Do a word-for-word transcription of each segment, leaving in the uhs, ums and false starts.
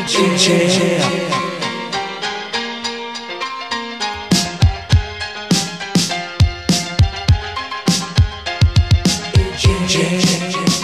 in jail. In jail.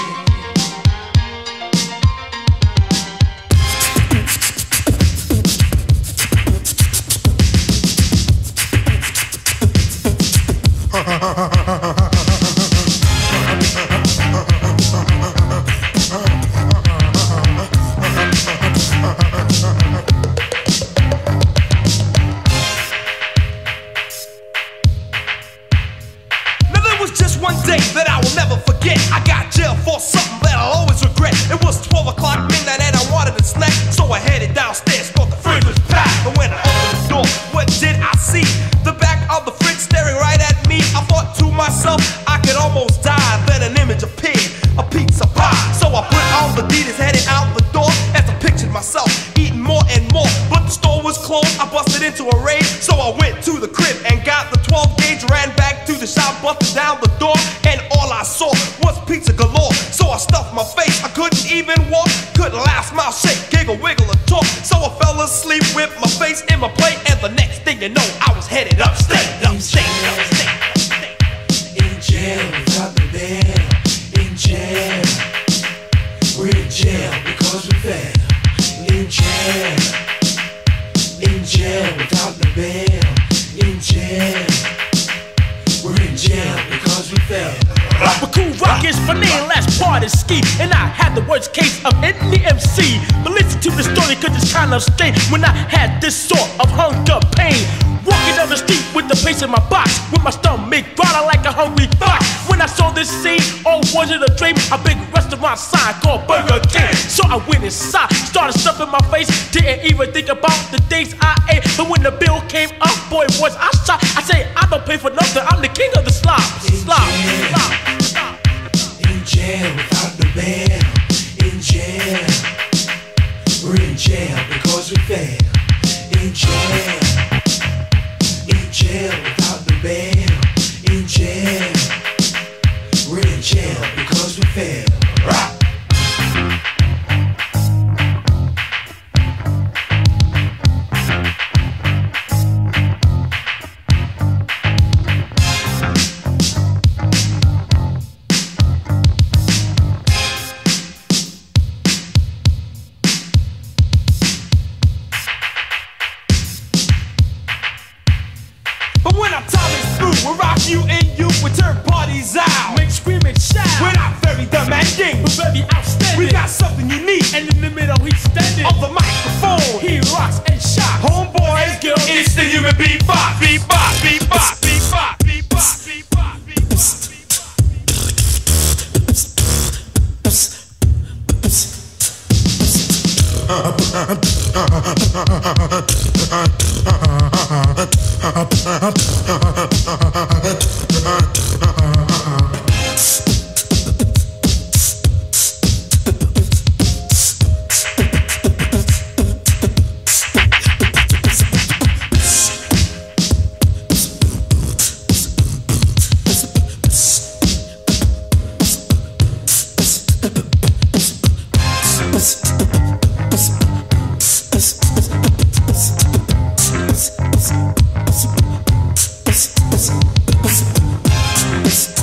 One day that I will never forget. I got jailed for something that I'll always regret. It was twelve o'clock midnight and I wanted a snack, so I headed downstairs, thought the fridge was packed. And when I opened the door, what did I see? The back of the fridge staring right at me. I thought to myself, I could almost die. Then an image appeared, a pizza pie. So I put on the Adidas, headed out the door, as I pictured myself eating more and more. But the store was closed, I busted into a rage. So I went to the crib and got the twelve gauge, ran back to the shop, busted down the door, and all I saw was pizza galore. So I stuffed my face, I couldn't even walk, couldn't laugh, smile, shake, giggle, wiggle, or talk. So I fell asleep with my face in my plate, and the next thing you know, I was headed upstate, upstate, upstate, upstate. In jail without the bail. In jail, we're in jail because we fail. In jail, in jail without the bail. In jail, we're in jail because we fail. But Cool Rock is funny and last part is ski. And I had the worst case of any M C. But listen to the story cause it's kind of strange. When I had this sort of hunger pain, walking down the street with the pace in my box, with my stomach growling like a hungry fox. When I saw this scene, oh was it a dream? A big restaurant sign called Burger King. So I went inside, started stuffing my face, didn't even think about the things I ate. But when the bill came up, boy was I shocked. I say I don't pay for nothing, I'm the king of the slop. Slop, slop, slop. In jail without the bail. In jail, we're in jail because we fail. In jail, in jail without the bail. In jail, we're in jail because we fail. Rock. But when our time is through, we'll rock you and you, we turn parties out, Make scream and shout. we're not very demanding, We're very outstanding. we got something unique. And in the middle he's standing. On the microphone, He rocks and shocks. homeboys, Girl, it's the human beatbox, beatbox, beatbox, beatbox, beatbox, beatbox, beatbox. Psst.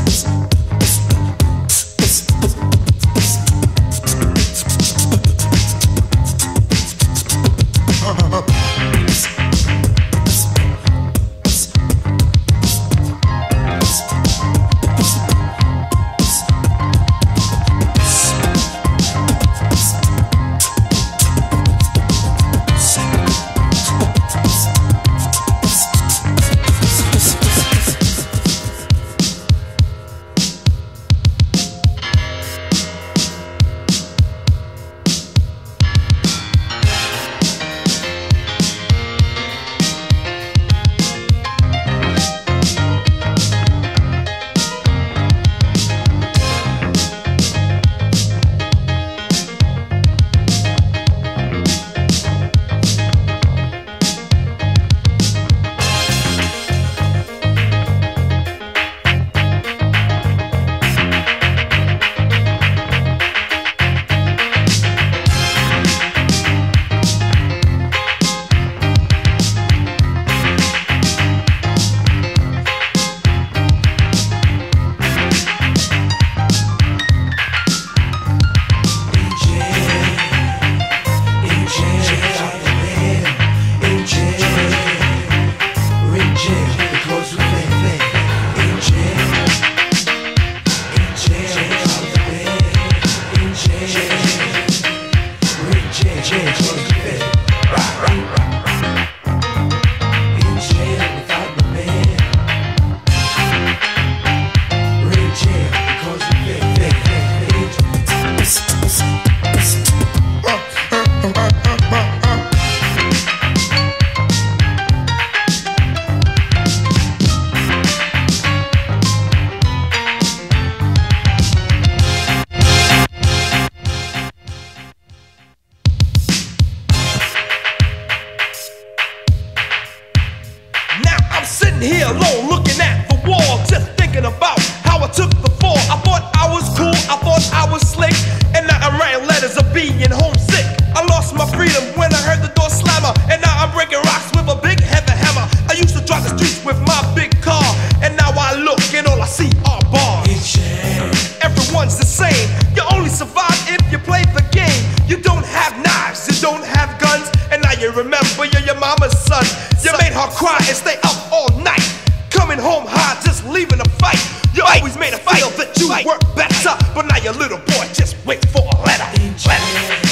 cry and stay up all night. Coming home high, just leaving a fight. You always made a feel that you were better, but now your little boy just waits for a letter. In jail,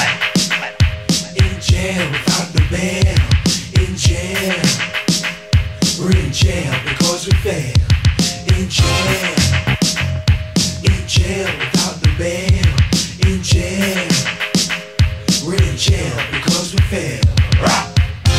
in jail without the bail. In jail, we're in jail because we fail. In jail, in jail without the bail. In jail, we're in jail because we fail. Rock.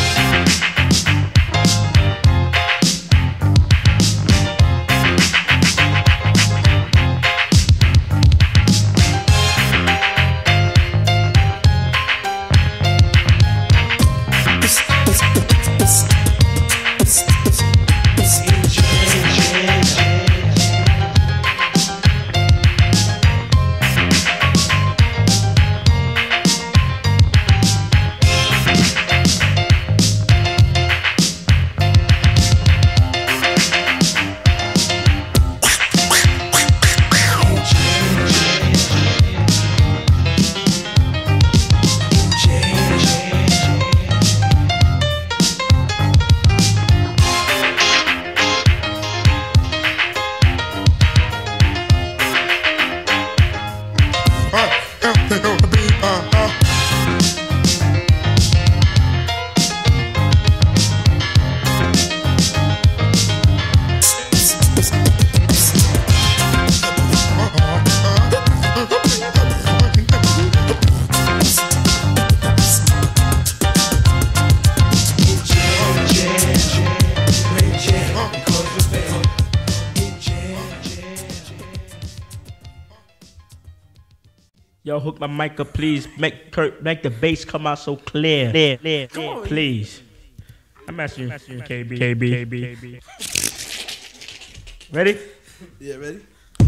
Yo, hook my mic up, please. Make Kurt, make the bass come out so clear. Clear, clear, clear. Please. I'm asking you, asking you K B. K B. K B. K B. Ready? Yeah, ready?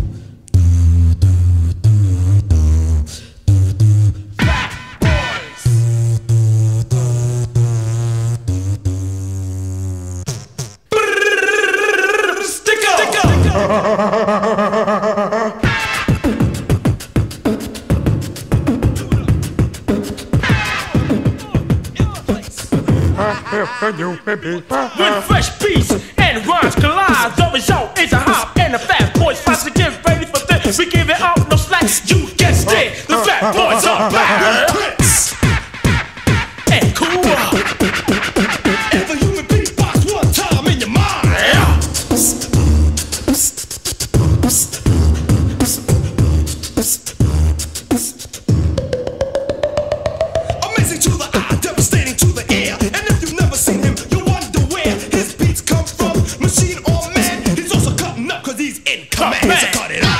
Stick up! Stick up! When fresh beats and rhymes collide, the result is a hop and the fat boys fight to get ready for this. We give it up, no slack, you get scared. The fat boys are back. Prince and cool. If a human being box one time in your mind. Amazing to the eye, devastating to the ear. And if you've never seen him, you wonder where his beats come from. Machine or man, he's also cutting up cause he's in command. So cut it up.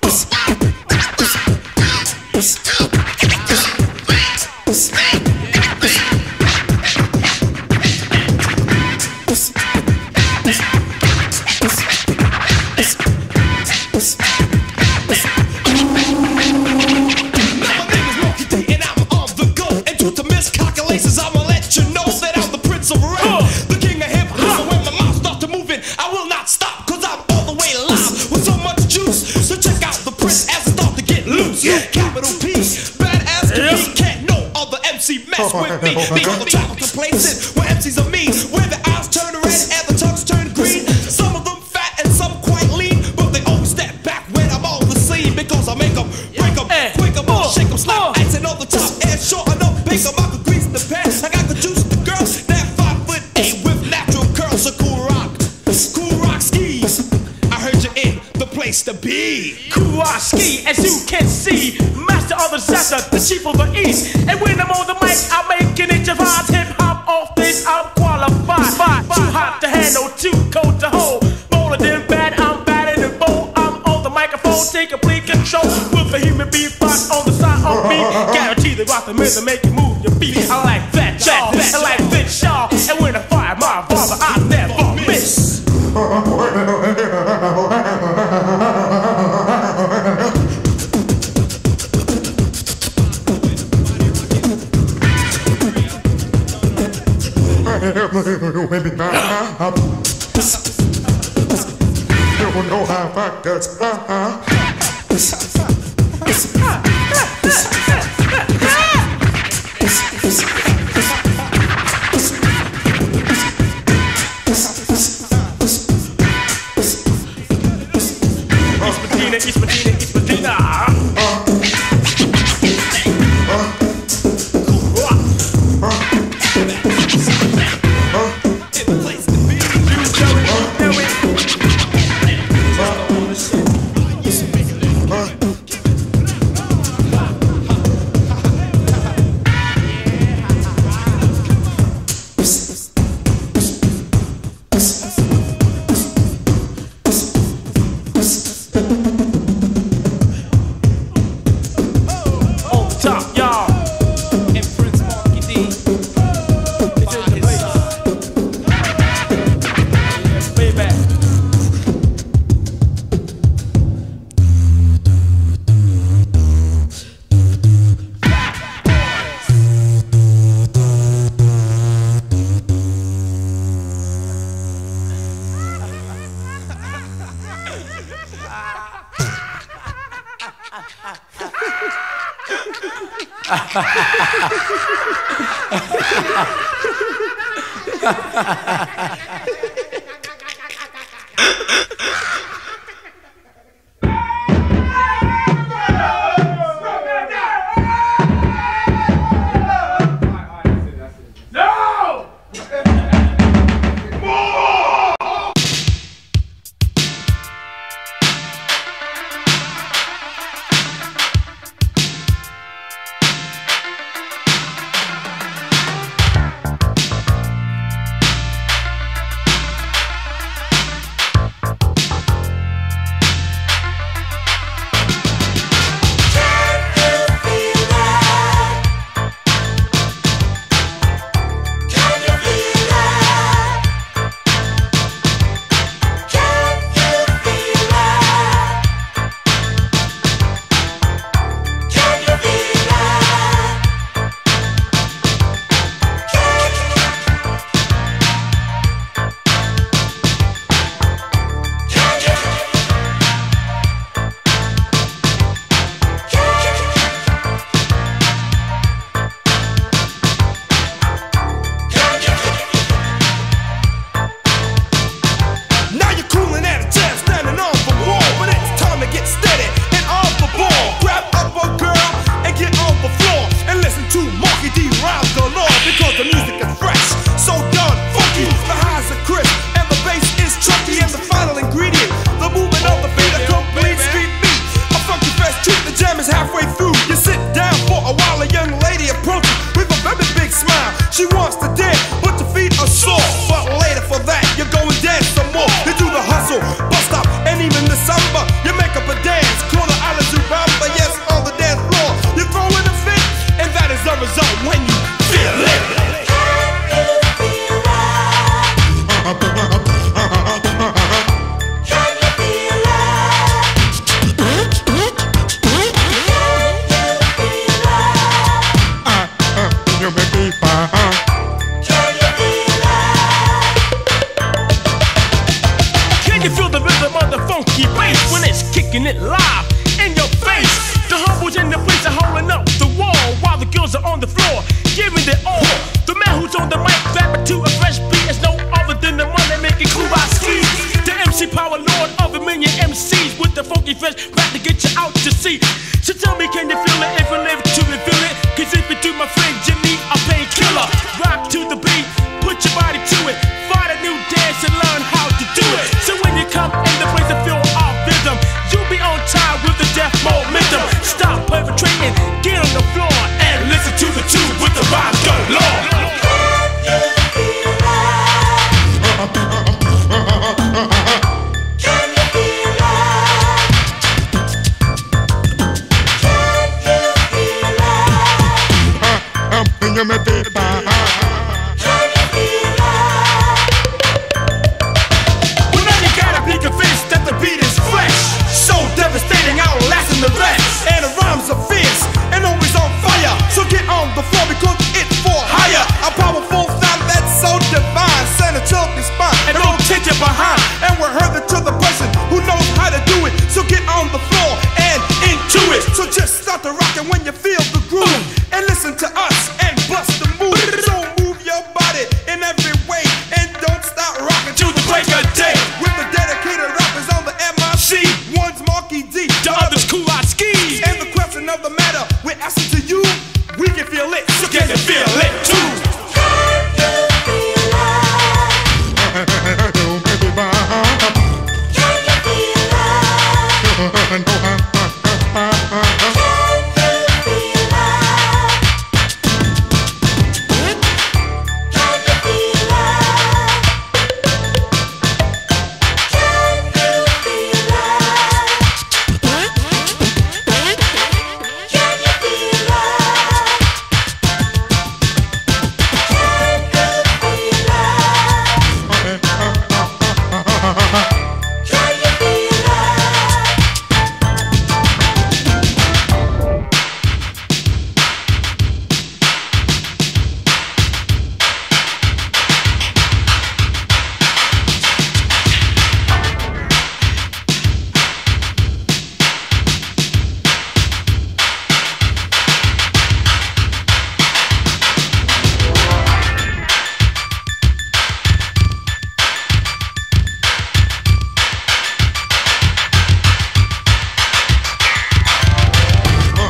With me, because the travel complacent where M Cs are mean, where the eyes turn red and the tongues turn green. Some of them fat and some quite lean, but they always step back when I'm on the scene, because I make them, break them, quick them, shake them, slap ice and on the top and short enough, bake them, I could grease the pants. I got the juice, the girls, that five foot eight with natural curls, a cool rock, cool rock skis. I heard you in the place to be. Cool rock ski, as you can see, master of the Zessa, the chief of the East, and when I'm on the mic, I'm making it divide. Hip hop off this, I'm qualified. Five, too hot to handle, too cold to hold. Bolder than bad, I'm bad and bold. I'm on the microphone, take complete control. With a human being box on the side of me, guarantee the rock the rhythm, make you move your feet. I like that, y'all, I like this, y'all. And when I fire my revolver, I never miss. You don't know how I got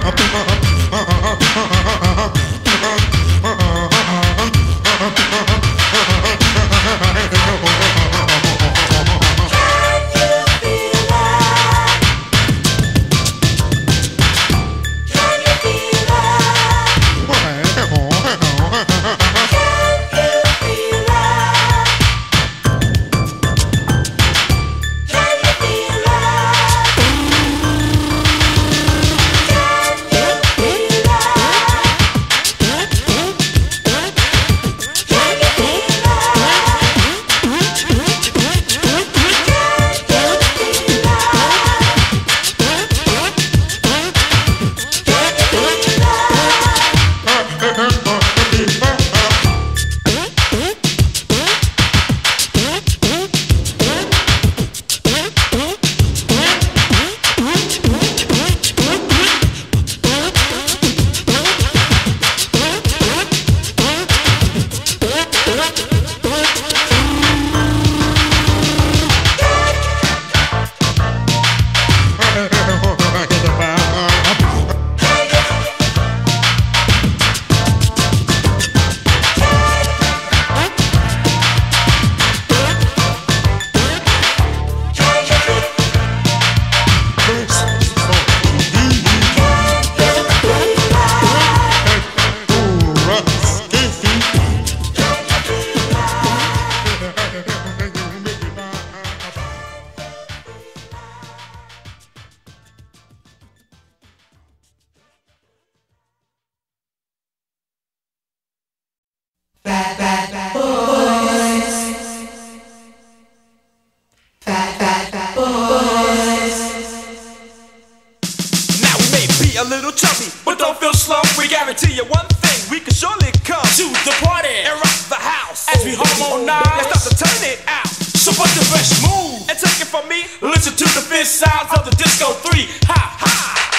A little chubby, but don't feel slump. We guarantee you one thing: we can surely come to the party and rock the house as we harmonize. Let's start to turn it out. So put the fresh move and take it from me. Listen to the fifth sounds of the disco three. Ha ha.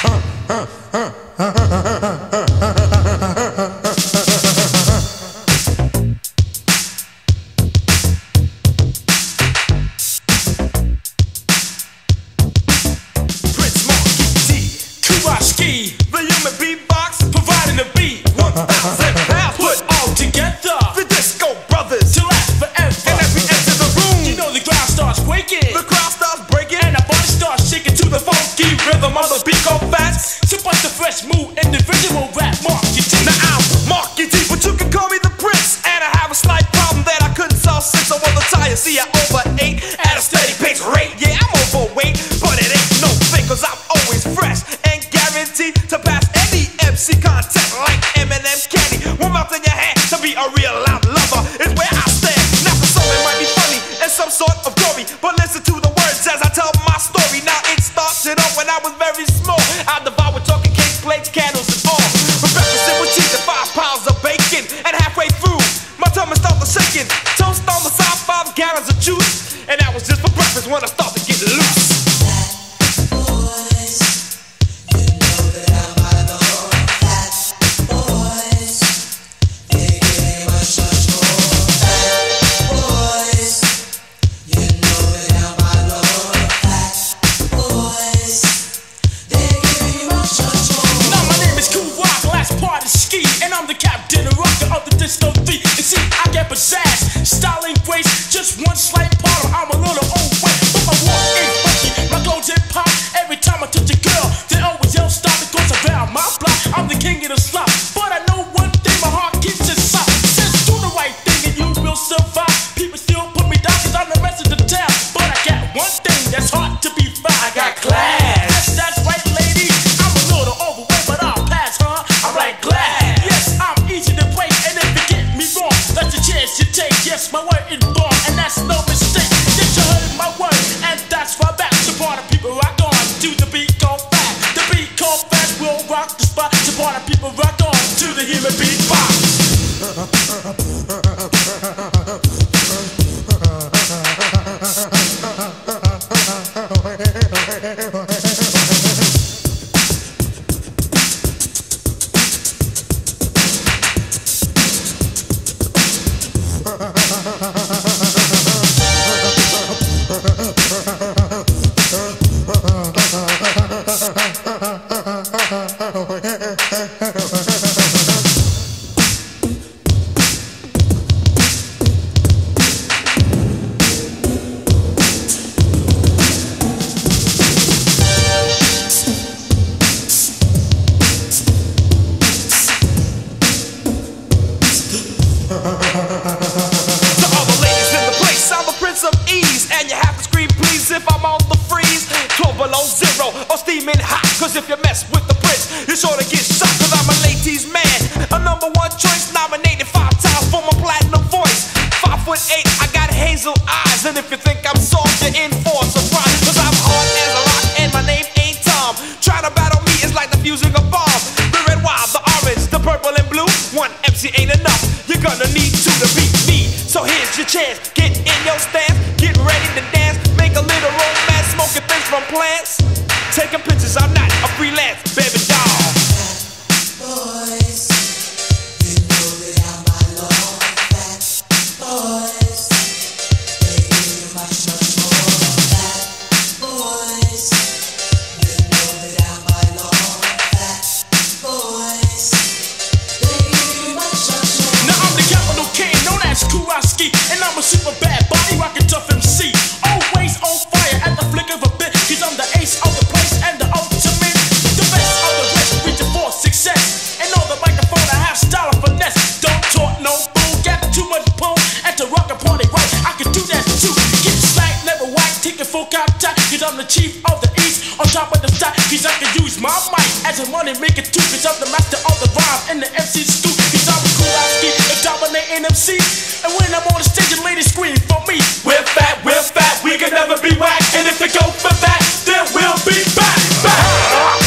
The human beatbox, providing the beat. One thousand pounds put all together. The Disco Brothers to last forever. And as we enter the room, you know the crowd starts quaking. The crowd starts breaking, and the body starts shaking to the funky rhythm of the beat go fast. So bust the fresh mood, individual rap, Marky T. Now I'm Marky T, but you can call me the Prince. And I have a slight problem that I couldn't solve since I was the tire. See, I overate at a steady pace rate. Yeah, I'm overweight, but it ain't no thing, cause I'm always fresh and guaranteed to pass any M C contest like Eminem's candy. One mouth in your hand to be a real loud lover is where I stand. Now for some it might be funny and some sort of gory, but listen to the words as I tell my story. Now it started off when I was very small. I devoured talking cakes, plates, candles and all. For breakfast it was cheese and five pounds of bacon. And halfway through, my tummy started shaking. Toast on the side, five gallons of juice. And that was just for breakfast when I started to get loose. Disco three, you see, I get possessed. Styling grace, just one slight problem. I'm a little overweight, but my walk ain't funky. My clothes hip hop. Every time I touch a girl, they always yell stop because around my block, I'm the king of the slop. But I know one thing, my heart keeps it soft. Says do the right thing and you will survive. People still put me down cause I'm the rest of the town. But I got one thing that's hard to be found. I got class. Yes, that's right, lady. I'm a little overweight, but I'll pass, huh? I'm like glad. Yes, I'm easy to break. That's the chance you take, yes, my word is born, and that's no mistake. Yes, you heard my word, and that's why back. The part of people rock on to the beat go fast. The beat go fast will rock the spot. The part of people rock on to the human beatbox. Ha ha ha ha ha. Cause if you mess with the prince, you're sure to get shot. Cause I'm a ladies man, a number one choice, nominated five times for my platinum voice. Five foot eight, I got hazel eyes, and if you think I'm soft, you're in for a surprise. Cause I'm hard as a rock, and my name ain't Tom. Trying to battle me is like defusing a bomb. The red, wild, the orange, the purple and blue. One M C ain't enough, you're gonna need two to beat me. So here's your chance, get in your stance, get ready to dance, make a little romance, smoking things from plants. Taking pictures, I'm not a freelance baby doll. Boys, you know that I'm my long fat boys. They give you much, much more fat boys. You know that I'm my long fat boys. They give you much, much more. Now I'm the capital K, known as Kurowski, and I'm a super bad body rockin' tough M C. Always on fire at the flick of a bit, cause I'm the ace of the place and the ultimate, the best of the rest, reaching for success. And on the microphone I have style and finesse. Don't talk no bull, got too much pull, and to rock a party right, I can do that too. Get slack, never whack, take a full contact, cause I'm the chief of the east, on top of the stack, cause I can use my mic as a money maker too, cause I'm the master of the rhyme and the M C school, cause I'm Kurowski, a dominating M C. And when I'm on the stage, the ladies scream for me. We're fat, we're fat, we can never be whack, and if we go for that, then we'll be back, back.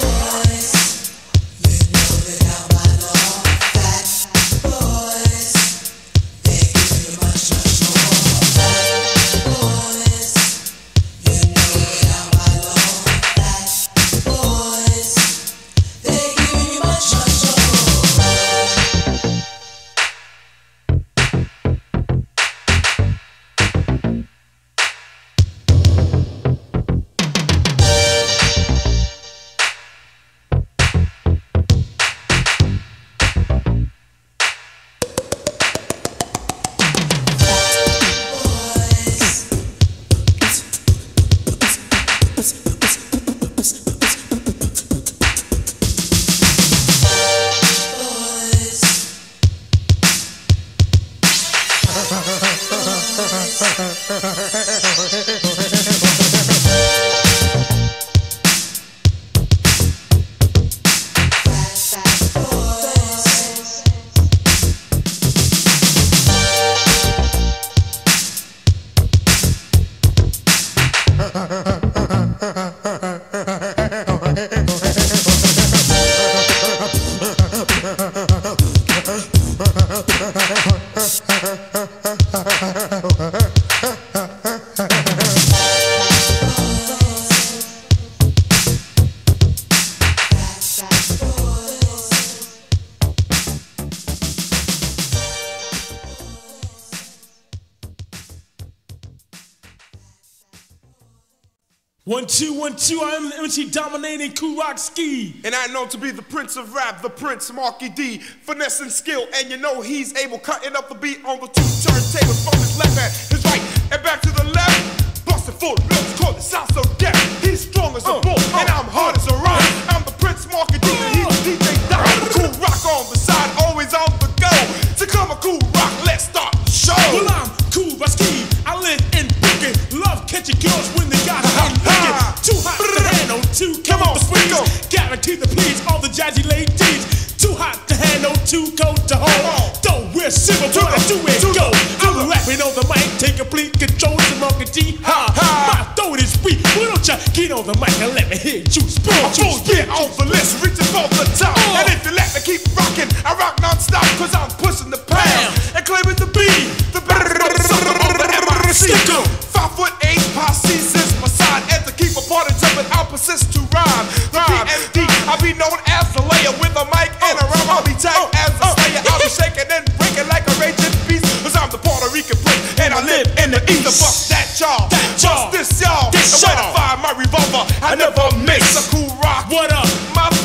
One, two, one, two, I am the M C dominating Kurowski. And I know to be the prince of rap, the prince Marky D. Finesse and skill, and you know he's able, cutting up the beat on the two turntables from his left hand, his right, and back to the left. Busting full lips, call it sound so deaf. He's strong as a Uh, bull, uh, and I'm hard as a rock. I'm the prince Marky D, and he's the D J Doc. Cool rock on the side, always on the go. So come on, cool rock, let's start the show. Well, I'm Kurowski, I live in Brooklyn, love catching girls when they got hot looking. Too hot to handle, too Come on, cold to squeeze. go. Guarantee the please all the jazzy ladies. Too hot to handle, too cold to Come on. hold. Don't wear silver, To but I the- do it to go. the- I'm rapping on the mic, take complete control of the Marky D. Ha, Ha. my throat is weak. Why don't ya get on the mic and let me hear you spit? I'm full get on the list, reaching for the top. Uh. And if you let me keep rocking, I rock non-stop, cause I'm pushing the pound and claiming the beat. The best of the summer on the M I C. Stick 'em. Five foot eight, posse since my side. And to keep a party jumping, I'll persist to rhyme. The P M D, I'll be known as the layer with a mic and a rhyme. I'll be tagged as a slayer. I'll be shaking and breaking like a raging beast, cause I'm the Puerto Rican prince, and I live in the east. Fuck that y'all, That y'all. Bust this y'all. This And when I y'all. fire my revolver, I never miss a cool rock. What up? My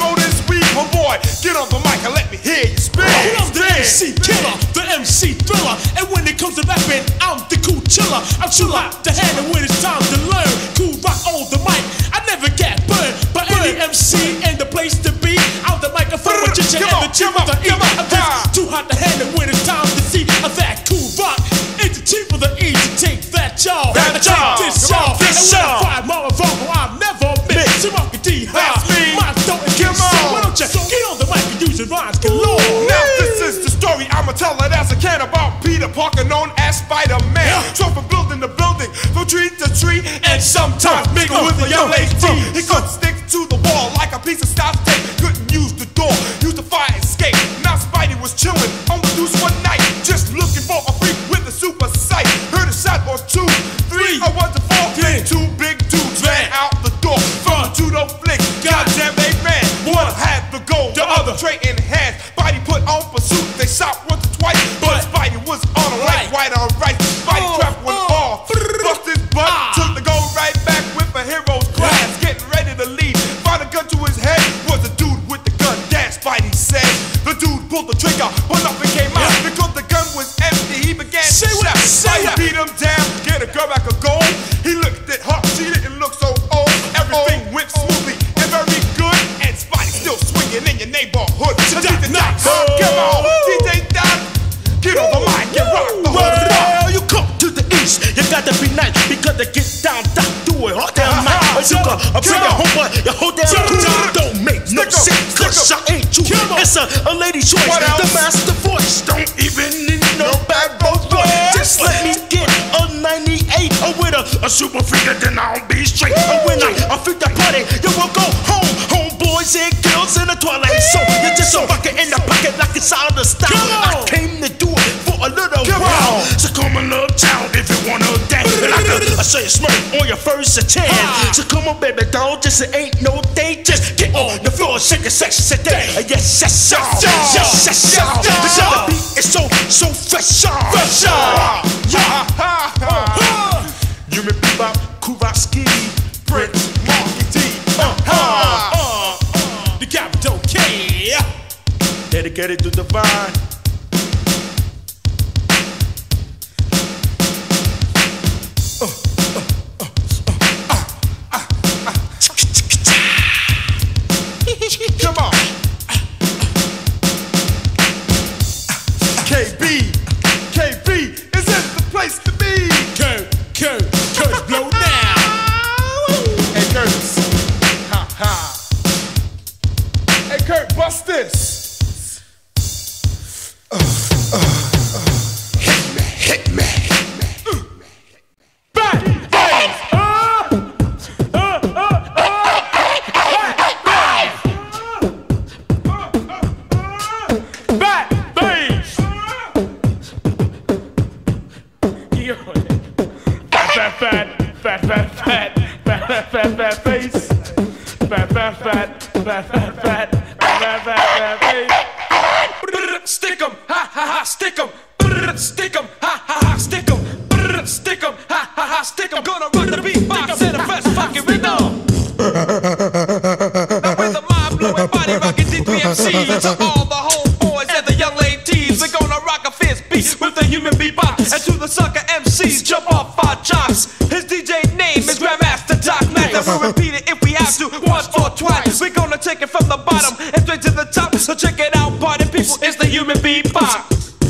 Get on the mic and let me hear you spin. I'm the M C killer, the M C thriller, and when it comes to rapping, I'm the cool chiller. I'm true like the hand and when it's time to learn. Cool rock on the mic, I never get burned by any M C in the place to be. Out the microphone with Ginger and the G with the E. I'm just too hot to handle when it's time to see that cool rock. It's the T for the E to take that y'all. That y'all. This y'all. This and when I y'all. find my revolver, I'll never miss. So Rocky D, That's me. my don't Come so on. why don't you get on the mic and use your rhymes galore? Now this is the story I'ma tell it as I can about Peter Parker, known as Spider-Man. Yeah. So from building to building, from tree to tree, and sometimes mingle with a young lady. He couldn't stick to the wall like a piece of stop tape. Couldn't use the door, use the fire escape. Now Spidey was chilling on the loose one night, just looking for a freak with a super sight. Heard a shot or two, three, or one to four. Then two big dudes ran out the door from a two-door flick. Goddamn, they ran. One had the gold, the other tray in hand. Spidey put on pursuit. They shot once or twice, but Spidey was on a right, white on right. Spidey trap was off, bust his butt, took the gold right back with a hero's class. Getting ready to leave, found a gun to his head. Was a dude with the gun. Damn, Spidey said. The dude pulled the trigger, but nothing came out because the gun was empty. He began to shout. Spidey beat him down, get a girl back a gold. He looked at her, she didn't look so old. Everything went smoothly and very good, and Spidey still swinging in your neighborhood. D J Doc, come on, D J Doc, get on the mic and rock the whole block. Well, you come to the east, you gotta be nice because they get down, down, do it all damn night. Or you got a bring your whole boy, your whole damn crew. Don't make no sense, cause I ain't you. It's a, a lady choice, the master voice. Don't even need no backbone voice. Just let me get a ninety-eight or with a, a super freaker, then I'll be straight. And when I, I freak the party, you will go home. Homeboys and girls in the twilight. So you're just a bucket in the pocket like it's out of style. I came to do it for a little while. So come on, little child, if you wanna dance. Like a, I say a smirk on your first chance. So come on, baby, don't just it ain't no day. Just get on the floor, shake it, sex, sit there. Yes, yes, y'all. Yes, yes, y'all. Because the beat is so, so fresh, y'all. Fresh, y'all. You may be Bob Kowalski, Prince, Marky T. Uh, uh, uh, uh, The capital K. Dedicated to Divine. Come on. K B, K B, is this the place to be? Kurt, Kurt, Kurt's blow now. Hey Curtis, ha ha. Hey Kurt, bust this. Uh, uh, uh. Hit me, hit me, hit me. Bad bass. Uh, uh, uh, uh. Bad bass. Yo, fat, fat, fat, fat, fat, fat, fat, fat, fat face. Fat, fat, fat, fat, fat, fat, fat, fat, fat face. Stick 'em, ha ha ha, stick 'em. Stick 'em, ha ha ha, stick 'em. Stick 'em, ha ha ha, stick 'em. Gonna rock the beatbox in the fresh fucking rhythm. Now with the mind blowing body rocking D three M Cs to all the homeboys and the young ladies, we're gonna rock a fierce beat with the human beatbox. And to the sucker M Cs, jump off our jocks. His D J name is Grandmaster Doc. Master, we'll repeat it if we have to once or twice. We're gonna take it from the bottom and straight to the top. So check it out, party people, it's the human beatbox.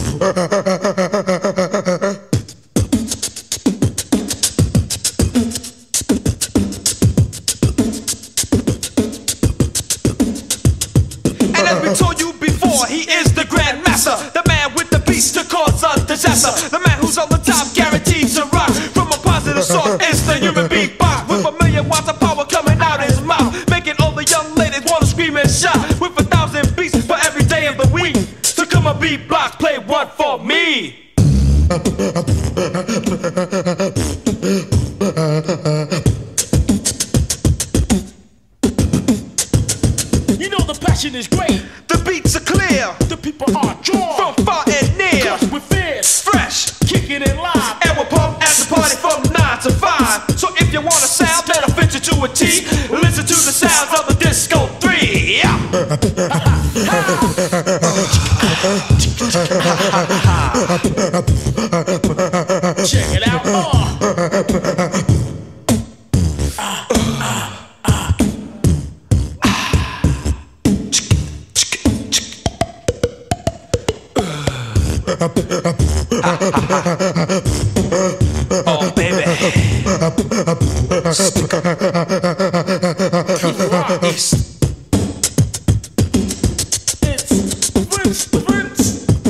And as we told you before, he is the Grandmaster, the man with the beats to cause a disaster, the man who's on the top, guaranteed to rock from a positive source. It's the human beatbox with a million watts of power coming out his mouth, making all the young ladies wanna scream and shout. With a thousand beats for every day of the week, so come on beatbox, play one for me. You know the passion is great. The beats are clear, The people are drawn from far and near, cause we're fierce, fresh, kicking it live. and we'll pump at the party from nine to five. So if you want a sound that'll fit you to a T, listen to the sounds of the Disco three. Yeah. Check it out. Oh. Oh, baby. East. It's Prince, Prince.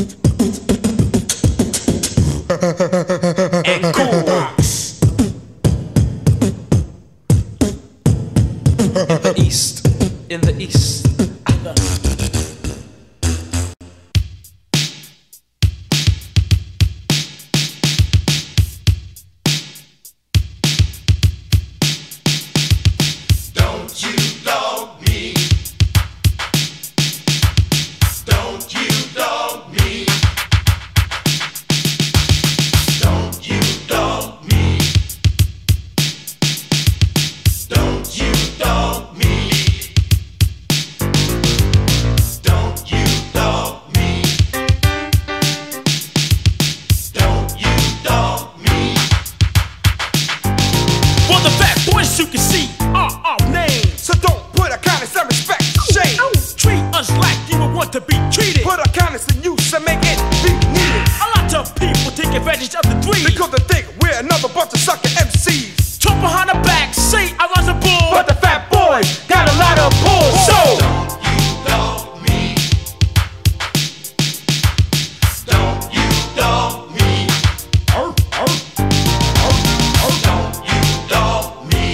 And cool. In the East. In the East. You can see our, our name. So don't put our kindness and respect to shame. Treat us like you would want to be treated. Put our kindness in use and make it be needed. A lot of people take advantage of the dream because they think we're another bunch of sucker M Cs. Talk behind the back, say I was a bull, but the fat boys got a lot of pull. So don't you dog me. Don't you dog me. Oh, oh, oh, oh, don't you dog me.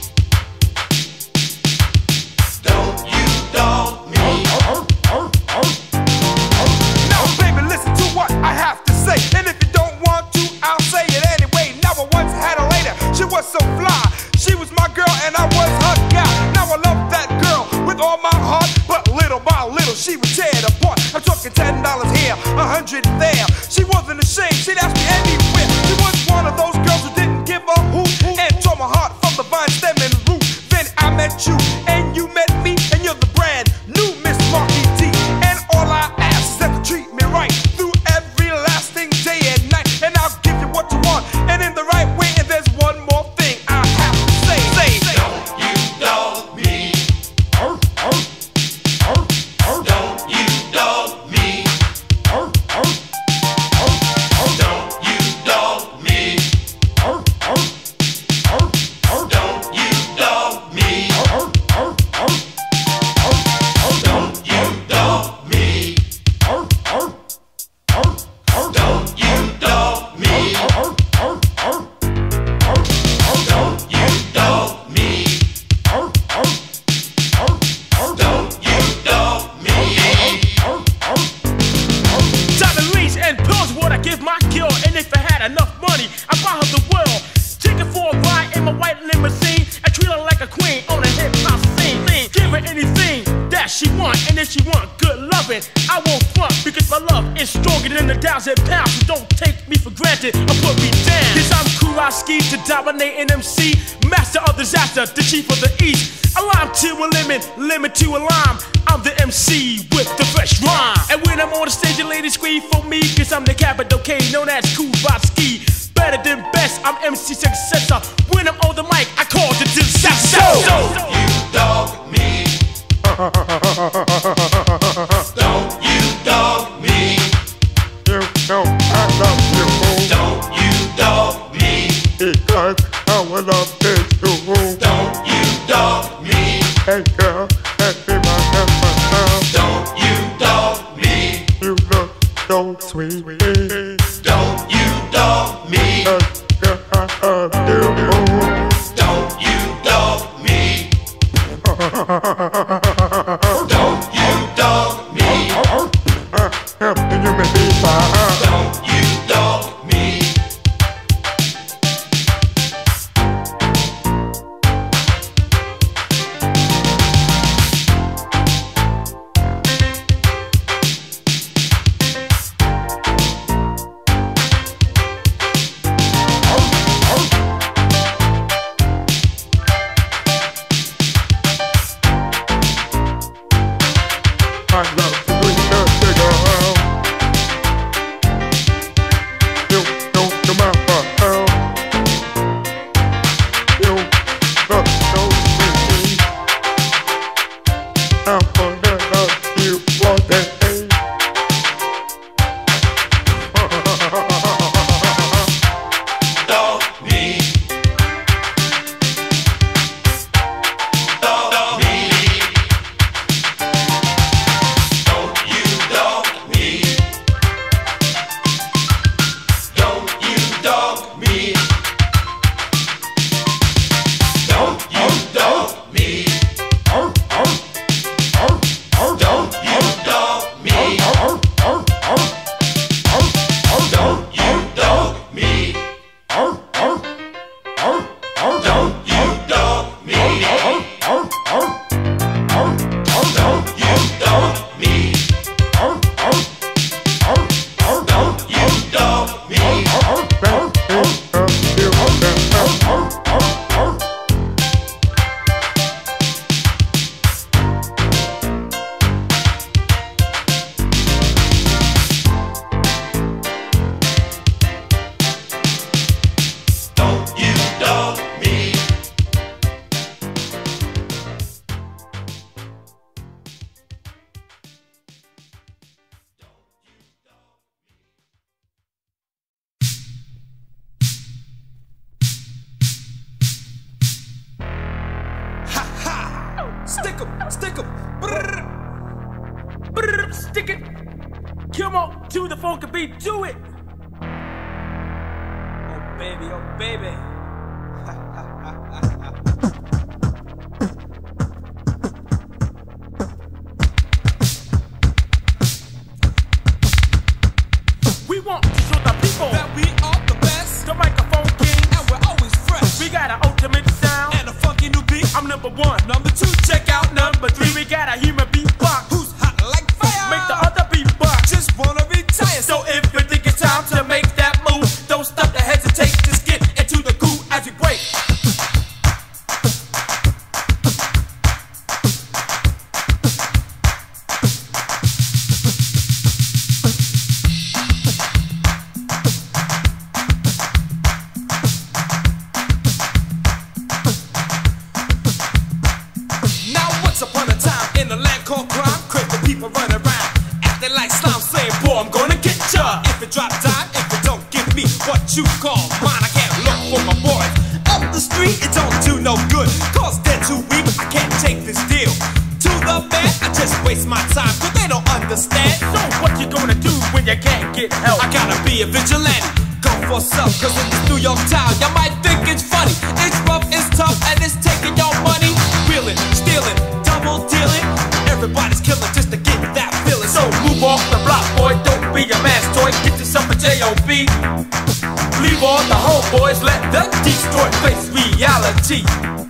Don't you dog me. Oh, oh, oh, oh, oh. Now, baby, listen to what I have to say. And if you don't want to, I'll say it anyway. Now I once had a lady, she was so fly. She was my girl and I was her guy. Now I love that girl with all my heart, but little by little she would tear it apart. I'm talking ten dollars here, a hundred there. She wasn't ashamed, she'd ask me anywhere. She was one of those girls who didn't give a hoot and tore my heart from the vine stem and root. Then I met you and you met me, and you're the brand new Miss Marky D. And all I ask is that you treat me right through every lasting day and night. And I'll give you what you want and in the right way. And there's one more thing I have to say. Say, don't you dog me. Oh, oh, oh, oh. Don't you dog me. Oh, oh, oh, oh. Don't you dog me. Oh, oh, oh, oh. Don't you dog me. Oh, oh, oh, oh, oh. Don't you dog me. Oh, oh, oh, oh. Don't you dog me. Oh, oh, oh, oh. Oh, oh, don't you dog me. Oh, oh, oh, oh. Don't you dog me. Oh, oh, oh. diamond rings and pills what I give my girl. And if I had enough money, I'd buy her the world. Take her for a ride in my white limousine and treat her like a queen on a hip hop scene. Give her anything that she want, and if she want good loving, I won't front because my love is stronger than the thousand pounds. So don't take me for granted or put me down. Cause I'm Kurowski to dominate an M C, master of disaster, the chief of the East. A lime to a lemon, lemon to a lime. I'm the M C with the fresh rhyme. And when I'm on the stage, the ladies scream for me, cause I'm the capital K, known as Kurowski. Better than best, I'm M C successor. When I'm on the mic, I call the disaster. Don't you dog me. Don't you dog me. You know I love you. Don't you dog me. Because I will love you. Don't you dog me. Hey girl, that be my number. Don't you dog me. You look so sweet. Don't you dog me. Girl, I love you. Don't you dog me. Don't you dog me. Help me, you may be fine. Don't you dog me. I love to bring the figure out. You don't come out for help. You look so pretty. I'm gonna love you all day. Stick 'em, stick 'em. Brrr. Brrr, stick it. Come on, to the funky beat, do it. Oh baby, oh baby. We want to show the people that we are the best. The microphone king, and we're always fresh. We got an ultimate sound and a funky new beat. I'm number one. Number two, check out number three. We got a human beatbox who's hot like fire. Make the other beatbox. Just wanna retire. So if you think it's time to make that move, don't stop to hesitate. Just get into the groove as we break. Now once upon a time in a land called crime, crazy people run around acting like slime, saying, boy, I'm gonna get ya. If it drop time, if it don't give me what you call mine, I can't look for my boys up the street. It don't do no good, cause they're too weak. I can't take this deal. To the band, I just waste my time, cause they don't understand. So what you gonna do when you can't get help? I gotta be a vigilante, go for self, cause in this New York town, y'all might think it's funny. It's rough, it's tough, and it's taking your money. Wheeling, stealing, double dealing. Everybody's killing just to get that feeling. So move off the block, boy, don't be a man's toy. Get yourself a J O B. Leave all the homeboys, let them destroy, face reality.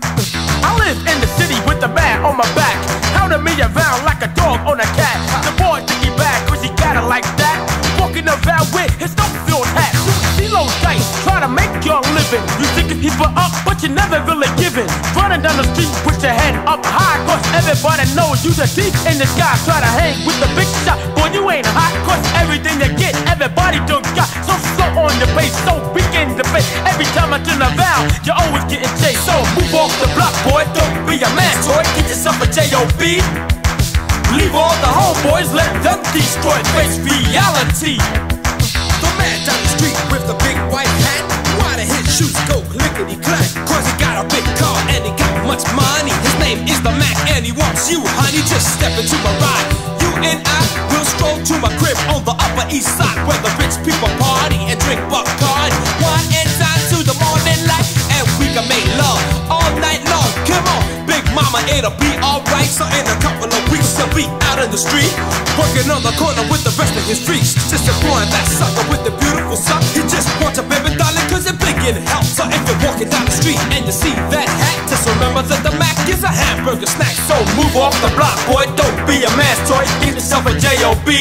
I live in the city with the man on my back, hounding me around like a dog on a cat. The boy think he bad cause he got it like that. Walking around with his no-filled hat. C-Lo dice, try to make your living. You think people up, but you never really giving. Running down the street with your head up high, cause everybody knows you the thief in the sky. Try to hang with the big shot, boy, you ain't hot, cause everything you get, everybody done got. So slow on the pace, so weak in the face. Every time I turn around, you're always getting chased. So move off the block, boy, don't be a man toy. Get yourself a J O B. Leave all the homeboys, let them destroy, face reality. The man down the street with the big white hat, why the his shoes go clickety clack? Cause he got a big car and he got much money. His name is the Mac and he wants you, honey. Just step into my ride. You and I will stroll to my crib on the Upper East Side, where the rich people party and drink Bacardi. Wine and dine to the morning light, and we can make love all night long. Come on, big mama, it'll be alright. So in a couple of weeks he'll be out in the street, working on the corner with the rest of his freaks. Just employing that sucker with the beautiful son. He just wants a baby darling cause it's big in help. So if you're walking down the street and you see that hat, just remember that the Mac is a hamburger snack. So move off the block, boy, don't be a man's toy. Get yourself a J O B.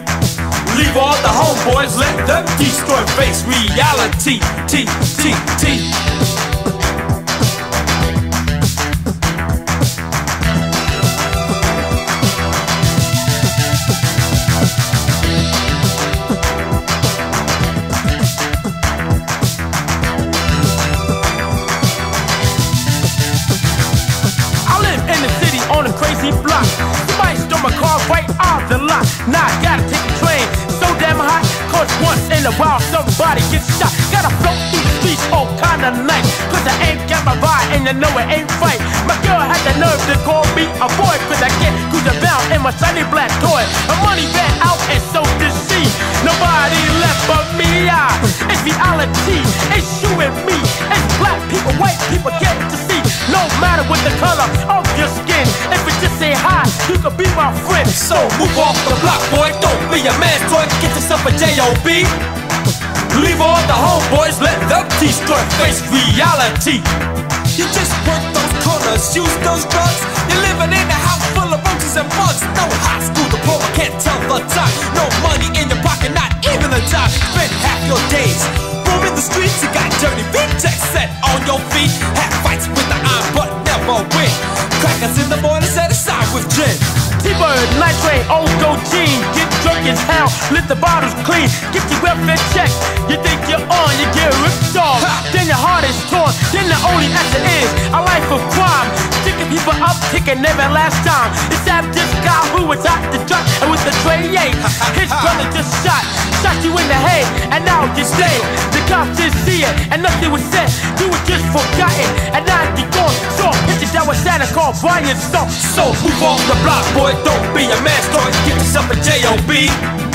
Leave all the homeboys, let them destroy, face reality. T, T, T. Now I gotta take a train, so damn hot, cause once in a while somebody gets shot. Gotta float through the streets all kinda nice, cause I ain't got my ride and you know it ain't right. My girl had the nerve to call me a boy, cause I get cruise around in my shiny black toy. My money ran out and so did she. Nobody left but me. Ah, it's reality, it's you and me. It's black people, white people get to see. No matter what the color of your skin, if it just say hi, you can be my friend. So move off the block, boy, don't be a man's toy. Get yourself a J O B. Leave all the homeboys, let them destroy, face reality. You just work those corners, use those drugs. You're living in a house full of roaches and bugs. No high school diploma, can't tell the time. No money in your pocket, not even a dime. Spend half your days roaming the streets. You got dirty beat checks set on your feet. Have fights with the iron, but never win. Crackers in the morning, set aside with gin. T-Bird, night train, old gold jean. Get drunk as hell, lift the bottles clean. Get your welfare check, you think you're on, you get ripped off. Then your heart is torn, then the only answer is a life of crime. Sticking people up, ticking never last time. It's that this guy who was out the truck and with the tray eight. His brother just shot, shot you in the head, and now you stay. The cops didn't see it, and nothing was said. You were just forgotten, and now you're gone. So, picture that was Santa called Brian Stone. So move off the block, boy, don't be a man's toy. Get yourself a J O B.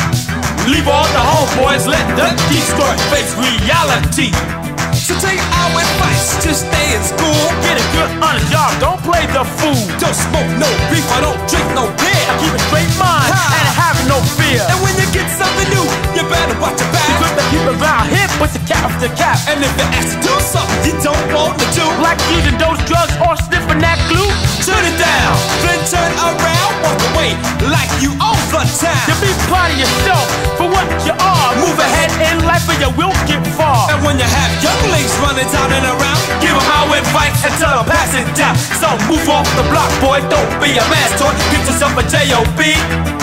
Leave all the homeboys, let them destroy, face reality. So take our advice, just stay in school. Get a good honest job, don't play the fool. Don't smoke no beef, I don't drink no beer. I keep a straight mind Ha. and I have no fear. And when you get something new, you better watch your back. You grip the people around here, put the cap off the cap. And if they ask you to do something you don't want to do, Like using those drugs or sniffing that glue. turn it down, then turn around, walk away like you own the town. You be proud of yourself for what you are. Move ahead in life or you will get far. And when you have young ladies running down and around, give them our advice and tell them pass it down. So move off the block, boy, don't be a man's toy. Get yourself a J O B.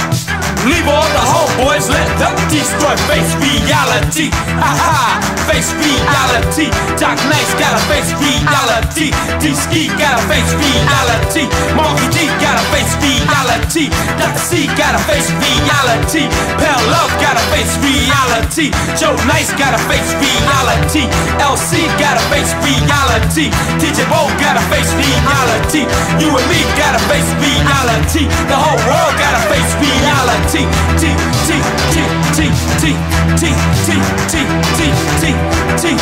Leave all the homeboys, let them destroy, face reality. Aha, face reality. Doc Nice gotta face reality. D-Ski gotta face reality. Monkey D gotta face reality. Doctor C gotta face reality. Pale Love gotta face reality. Joe Nice gotta face reality. L C gotta face reality. D J Bo gotta face reality. You and me gotta face reality. The whole world gotta face reality. T T T T T T T T T T T T T T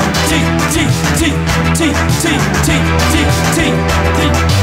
T T T T T.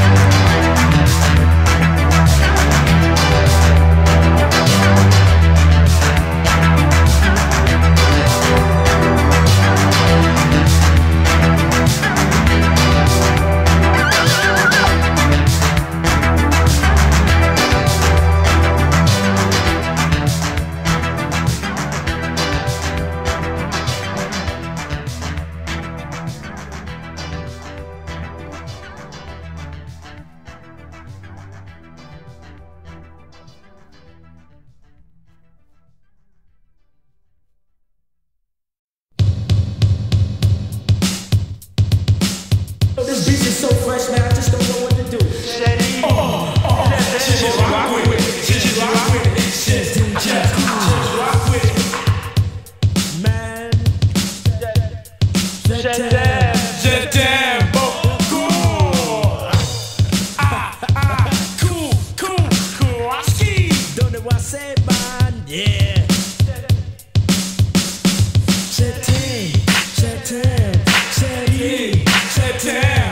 This beat is so fresh, man, I just don't know what to do. Oh, oh, shit, rock with it, shit, rock with it, shit, just rock with it. Man, shut down, shut down, cool. Ah, ah, cool, cool, cool. I ski. Don't know what I say, man, yeah. Shut down, shut down, shut in, shut down.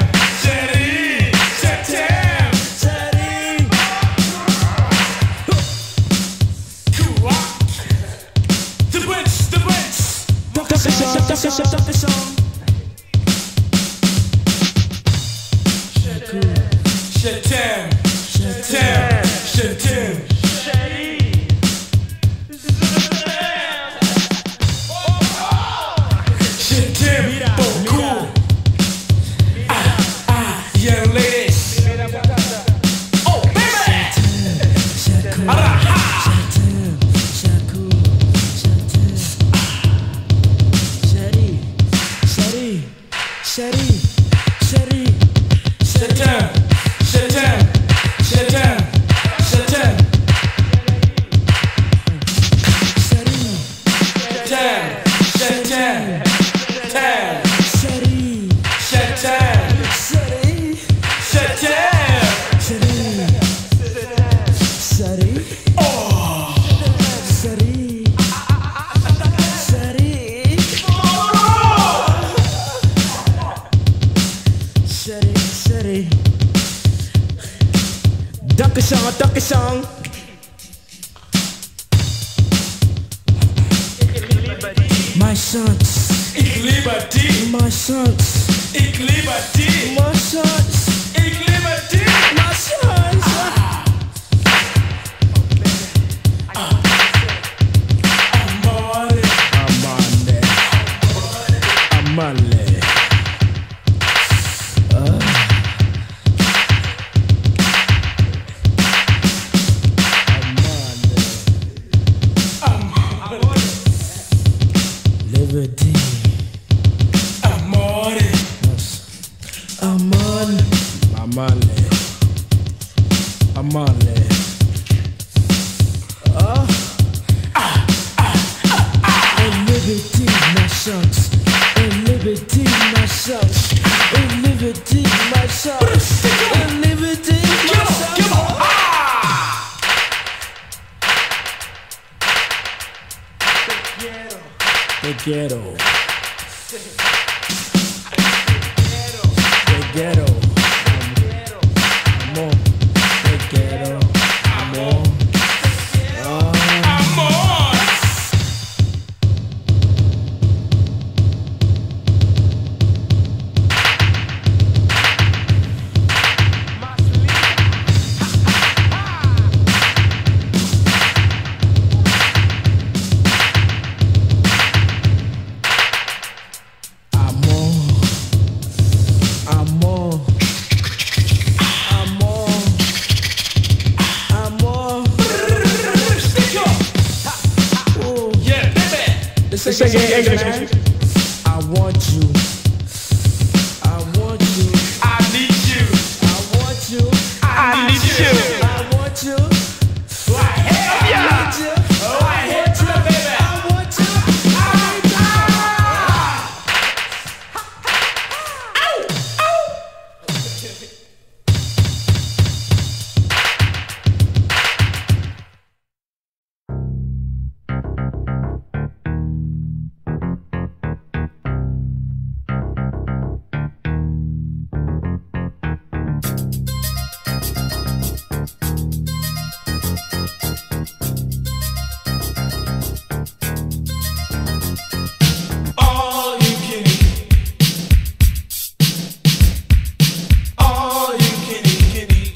Stop the song. Shut down, shut down, shut down. Shut down, oh cool. Ah, ah, young ladies. Oh baby. Aha. my sons. Ik liebe dich, My sons. ik liebe dich, My sons. ik liebe dich. My sons. Amore, Amale. Amale. Liberty. amore, Amon. Amale. Amale. And liberty, my sons. And liberty, my sons. And liberty, my sons. And liberty, my sons. come on, Te quiero. Te quiero. Amor. Te quiero. Amor. amor. Amor. Amor. Amor. Amor. Oh. Yeah, baby. Let's sing it, man. I want you. I want you. I need you, I want you. I need you. I want you. Like hell yeah. I want you. Like hell yeah, baby. I want you. I need you. All you can eat, all you can eat, can eat.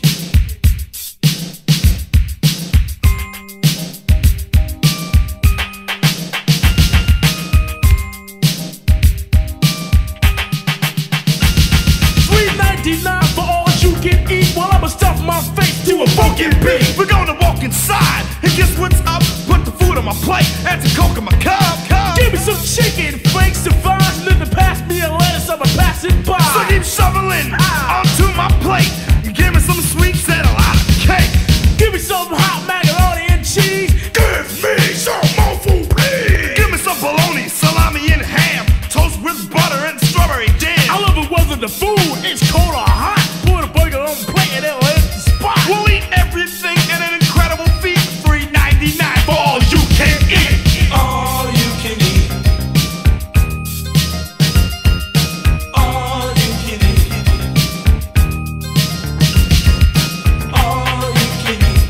three ninety-nine for all you can eat while I'ma stuff my face to a funky beat. We're gonna walk inside and guess what's up? Put the food on my plate and some coke in my cup. cup. Give me some chicken, flakes, and fries, and then pass me a lettuce, I'ma pass it by. So keep shoveling onto my plate. You give me some sweets and a lot of cake. Give me some hot macaroni and cheese. Give me some more food, please. Give me some bologna, salami, and ham. Toast with butter and strawberry jam. I love it whether the food is cold or hot. Put a burger on the plate and it'll hit the spot. We'll eat everything in an incredible feat. three ninety-nine for all you can eat. All you can eat. All you can eat. All you can eat.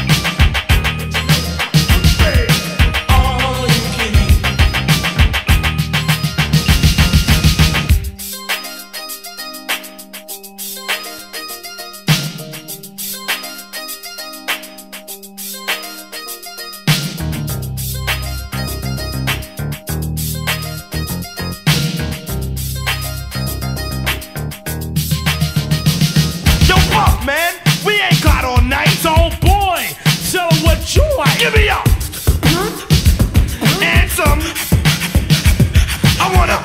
All you can eat. Yo, Puff, man, we ain't got all night. So boy, tell 'em what you like. Give me up and some. I wanna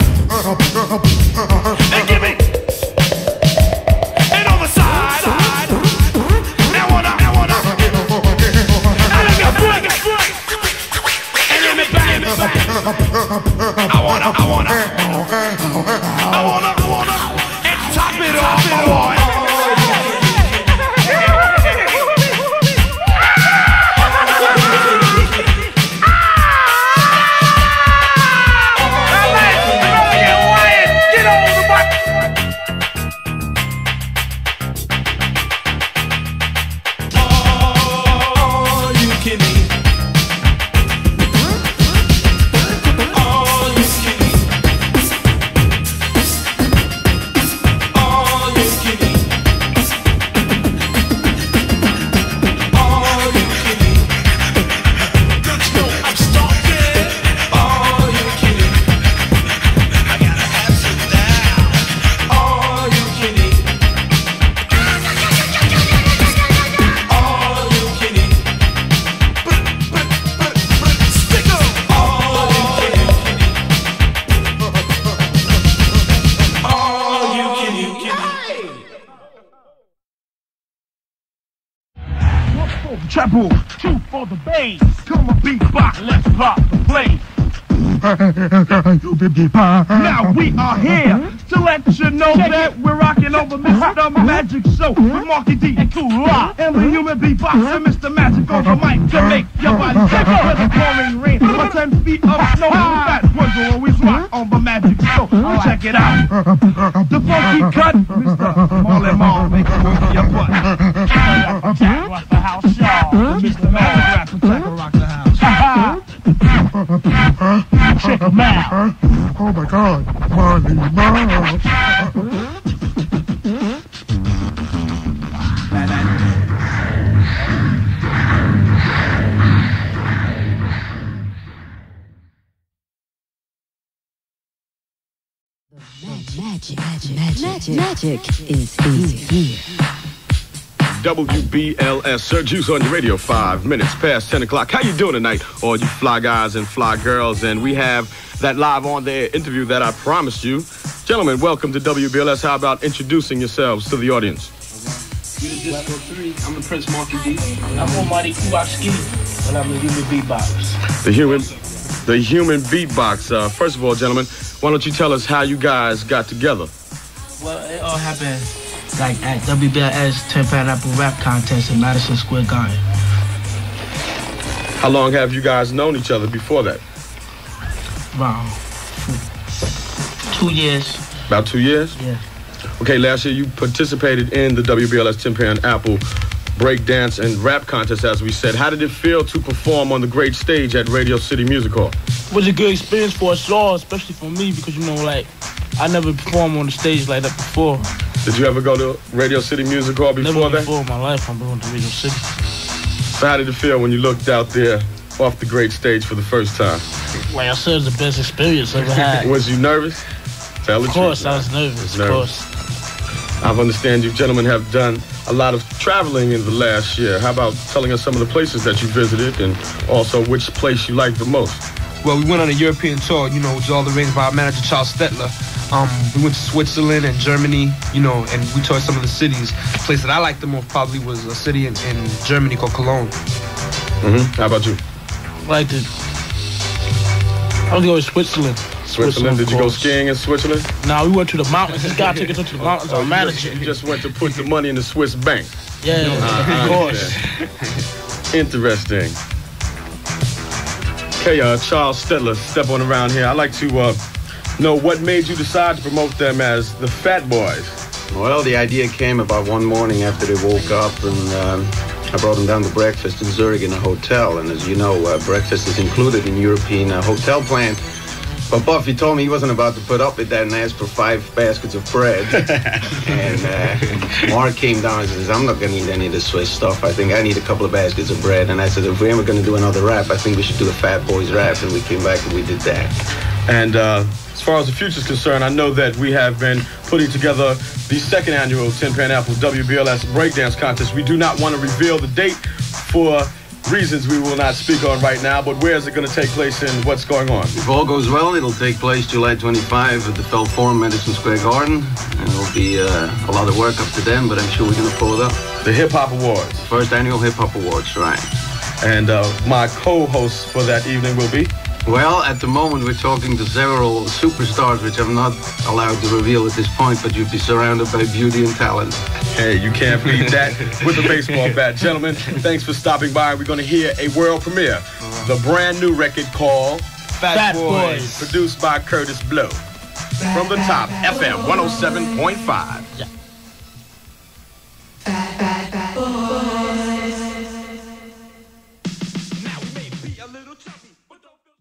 and give me and on the side. I wanna, I wanna. And let me bring it, and let me bang it back. I wanna, I wanna, I wanna, I wanna, and top it off, boy. All you can eat. All you treble, two for the bass. Come on, beatbox, let's pop the place. Now we are here to let you know Check that it. We're rocking over Mister Magic Show with Marky D and Cool Rock and the human beatbox and Mister Magic on the mic to make your body shake with the pouring rain or ten feet of snow. Fat ones will always rock on the Magic Show. Right. Check it out. The funky cut, Mister Marley Marl, make it move your butt. Jack rock the house, y'all. Mister Magic rap, Jack rock the house. Check them out. Oh my God, Marley Marl. Magic, magic, magic, magic is here. W B L S, Sir Juice on your radio, five minutes past ten o'clock. How you doing tonight, all you fly guys and fly girls? And we have that live on the air interview that I promised you. Gentlemen, welcome to W B L S. How about introducing yourselves to the audience? I'm the Prince Marky D. I'm Almighty Kuwashki, and I'm the human beatbox. The human, the human beatbox. Uh, first of all, gentlemen, why don't you tell us how you guys got together? Well, it all happened like at W B L S ten Pineapple Rap Contest in Madison Square Garden. How long have you guys known each other before that? Wow. Two years. About two years? Yeah. Okay, last year you participated in the W B L S ten Pineapple Break Dance and Rap Contest, as we said. How did it feel to perform on the great stage at Radio City Music Hall? It was a good experience for us all, especially for me, because, you know, like, I never performed on the stage like that before. Did you ever go to Radio City Music Hall before never that? Before in my life, I'm going to Radio City. So how did it feel when you looked out there off the great stage for the first time? Like I said, it was the best experience I ever had. Was you nervous? Tell the Of course, truth, I was nervous, nervous. of course. I understand you gentlemen have done a lot of traveling in the last year. How about telling us some of the places that you visited and also which place you liked the most? Well, we went on a European tour, you know, which was all arranged by our manager, Charles Stettler. Um, we went to Switzerland and Germany, you know, and we toured some of the cities. The place that I liked the most probably was a city in, in Germany called Cologne. Mm-hmm. How about you? I liked it. I was going to Switzerland. Switzerland? Did you go skiing in Switzerland? Nah, we went to the mountains. This guy took us to the mountains. Oh, Our you manager. just, you just went to put the money in the Swiss bank. Yeah, Uh, of course. Interesting. Okay, uh, Charles Stettler, step on around here. I'd like to uh, know what made you decide to promote them as the Fat Boys. Well, the idea came about one morning after they woke up, and um, I brought them down to breakfast in Zurich in a hotel. And as you know, uh, breakfast is included in European uh, hotel plan. But Buffy told me he wasn't about to put up with that and asked for five baskets of bread. And uh, Mark came down and says, I'm not going to eat any of this Swiss stuff. I think I need a couple of baskets of bread. And I said, if we're ever going to do another rap, I think we should do a Fat Boys rap. And we came back and we did that. And uh, as far as the future is concerned, I know that we have been putting together the second annual Tin Pan Apple W B L S Breakdance Contest. We do not want to reveal the date for reasons we will not speak on right now, but where is it going to take place and what's going on? If all goes well, it'll take place July twenty-fifth at the Felt Forum, Madison Square Garden. And it'll be uh, a lot of work up to then, but I'm sure we're going to pull it up. The Hip Hop Awards. First annual Hip Hop Awards, right. And uh, my co-host for that evening will be? Well, at the moment, we're talking to several superstars, which I'm not allowed to reveal at this point, but you'll be surrounded by beauty and talent. Hey, you can't beat that with a baseball bat. Gentlemen, thanks for stopping by. We're going to hear a world premiere. The brand new record called Fat, Fat Boys. Boys, produced by Curtis Blow. From the top, F M one oh seven point five. Yeah. Fat, fat, fat boys. Now we may be a little chubby, but don't feel...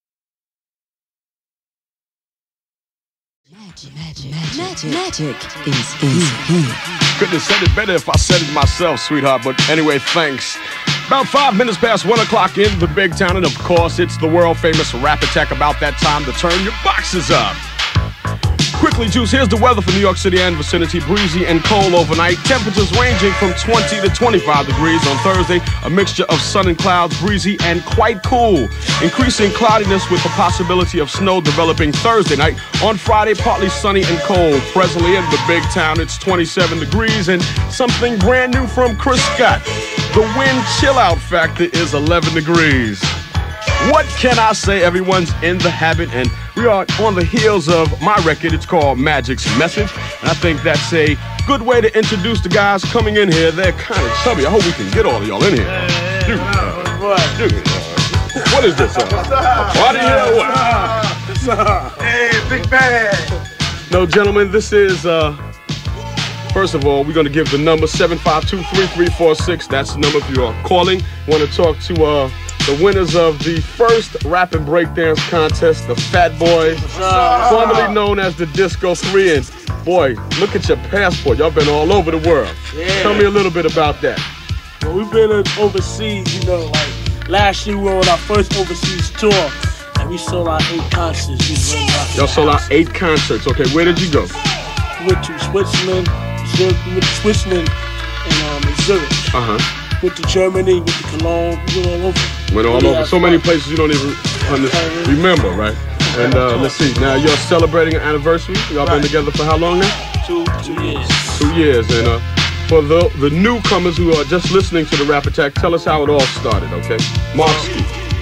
Magic, magic, magic, magic is here. Couldn't have said it better if I said it myself, sweetheart. But anyway, thanks. About five minutes past one o'clock in the big town, and of course, it's the world-famous rap attack about that time to turn your boxes up. Quickly, Juice, here's the weather for New York City and vicinity. Breezy and cold overnight. Temperatures ranging from twenty to twenty-five degrees on Thursday. A mixture of sun and clouds, breezy and quite cool. Increasing cloudiness with the possibility of snow developing Thursday night. On Friday, partly sunny and cold. Presently in the big town, it's twenty-seven degrees and something brand new from Chris Scott. The wind chill out factor is eleven degrees. What can I say? Everyone's in the habit, and we are on the heels of my record. It's called Magic's Message, and I think that's a good way to introduce the guys coming in here. They're kind of chubby. I hope we can get all of y'all in here. Dude, uh, dude, uh, what is this? Uh, a party here or what? Hey, big bag. No, gentlemen, this is, uh, first of all, we're going to give the number seven five two, three three four six. That's the number if you are calling. Want to talk to uh, the winners of the first rap and breakdance contest, the Fat Boys, formerly known as the Disco three. And boy, look at your passport. Y'all been all over the world. Yeah. Tell me a little bit about that. Well, we've been overseas, you know, like last year we were on our first overseas tour. And we sold out eight concerts. We Y'all sold out eight concerts. Okay, where did you go? We went to Switzerland, Zurich, we went to Switzerland and um, in Zurich. Uh-huh. Went to Germany, went to Cologne, we went all over. Went all over. So many places you don't even under- remember, right? And uh, let's see, now you're celebrating an anniversary. Y'all been together for how long now? Two, two years. Two years. And uh, for the, the newcomers who are just listening to the Rap Attack, tell us how it all started, okay? Markski.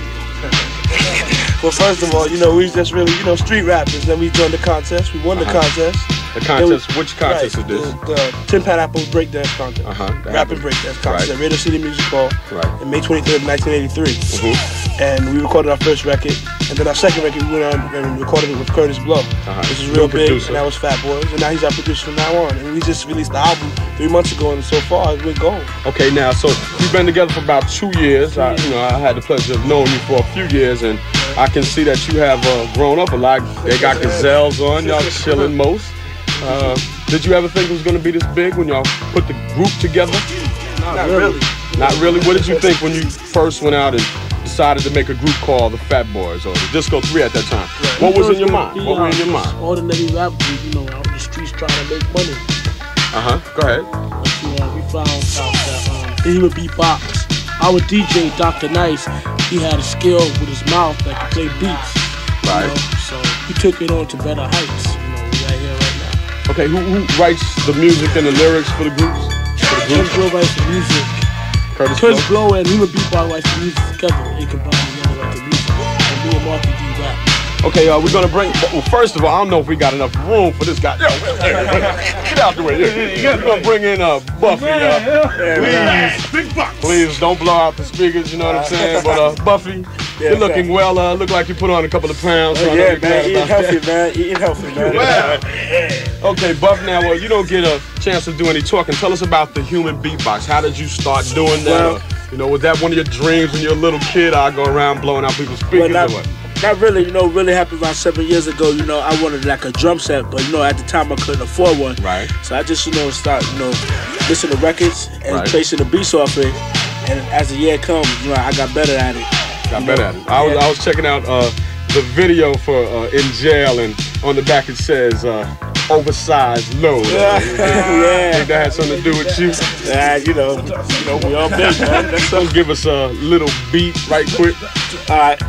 Well, first of all, you know, we was just really, you know, street rappers. Then we joined the contest. We won the Uh-huh. contest. The contest, we, which contest right, is this? The, the Tin Pineapple Breakdance Contest. Uh-huh. Rap and Breakdance Contest Right. at Radio City Music Hall Right. in May twenty-third, nineteen eighty-three. Mm-hmm. And we recorded our first record. And then our second record, we went on and recorded it with Curtis Blow, Uh-huh. which is real Good big. producer. And that was Fat Boys. And now he's our producer from now on. And we just released the album three months ago. And so far, it's been going. Okay, now, so you've been together for about two years. I, you know, I had the pleasure of knowing you for a few years, and I can see that you have uh, grown up a lot. They got gazelles on, y'all chilling most. Uh, did you ever think it was going to be this big when y'all put the group together? Not, Not really. Not really? What did you think when you first went out and decided to make a group called the Fat Boys or the Disco three at that time? Right. What was in your mind? What were in your mind? Ordinary rap group, you know, out in the streets trying to make money. Uh-huh, go ahead. But, you know, we found out that um, he would beatbox. Our D J, Doctor Nice, he had a skill with his mouth that could play beats. Right. You know? So he took it on to better heights. You know, we right here right now. Okay, who, who writes the music and the lyrics for the groups? For the Curtis groups? Blow writes the music. Curtis Curtis Blow? Blow and Human Beatbox writes the music together. They combine together write the music. And me and Marky D rap. Okay, uh, we're gonna bring. Well, first of all, I don't know if we got enough room for this guy. Yo, get out the way. We're gonna bring in uh, Buffy. Uh, please, please don't blow out the speakers. You know what I'm saying? But uh, Buffy, you're looking well. Uh, look like you put on a couple of pounds. So I know Yeah, you're glad man, eating about healthy, that. man. Eating healthy, man. Okay, Buff. Now, well, you don't get a chance to do any talking. Tell us about the human beatbox. How did you start doing that? Well, Uh, you know, was that one of your dreams when you're a little kid? I go around blowing out people's speakers Well, not, or what? not really, you know, really happened about seven years ago. You know, I wanted like a drum set, but you know, at the time I couldn't afford one. Right. So I just, you know, start, you know, listening to records and Right. tracing the beats off it. And as the year comes, you know, I got better at it. Got You better know, at it. I was yeah. I was checking out uh, the video for uh, In Jail, and on the back it says uh, oversized load. Yeah. Yeah. Think that had something to do with you? Yeah, you know, you know, we all big, man. That's So give us a little beat right quick. all right.